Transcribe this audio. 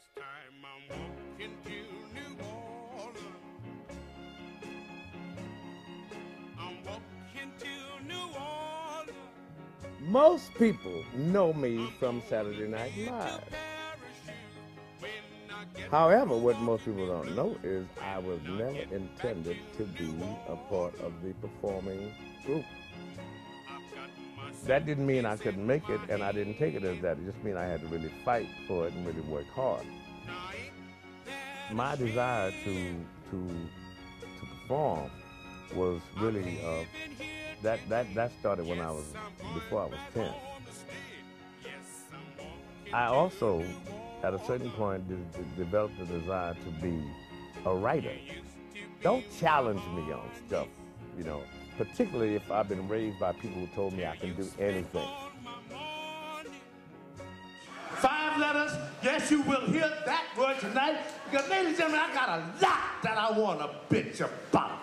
time I'm walking to New Orleans. I'm walking to New Orleans. Most people know me from Saturday Night Live. However, what most people don't know is I was never intended to be a part of the performing group. That didn't mean I couldn't make it, and I didn't take it as that. It just meant I had to really fight for it and really work hard. My desire to perform was really that started when before I was 10. I also, at a certain point, developed a desire to be a writer. Don't challenge me on stuff, you know, particularly if I've been raised by people who told me I can do anything. 5 letters, yes, you will hear that word tonight, because, ladies and gentlemen, I got a lot that I want to bitch about.